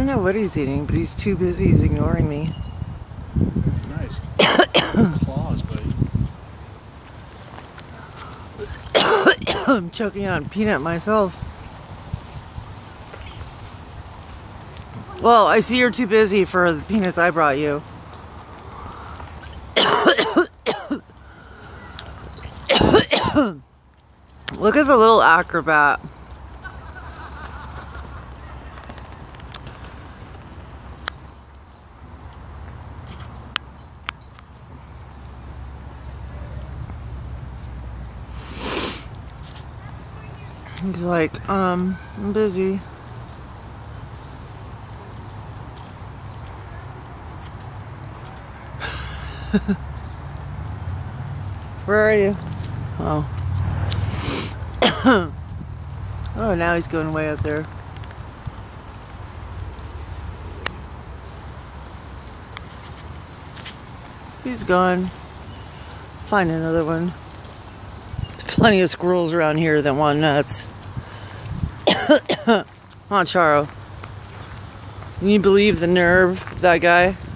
don't know what he's eating, but he's too busy. He's ignoring me. Nice. Claws, buddy. I'm choking on peanut myself. Well, I see you're too busy for the peanuts I brought you. Look at the little acrobat. He's like, I'm busy. Where are you? Oh. Oh, now he's going way up there. He's gone. Find another one. There's plenty of squirrels around here that want nuts. Come on, Charo. Can you believe the nerve of that guy?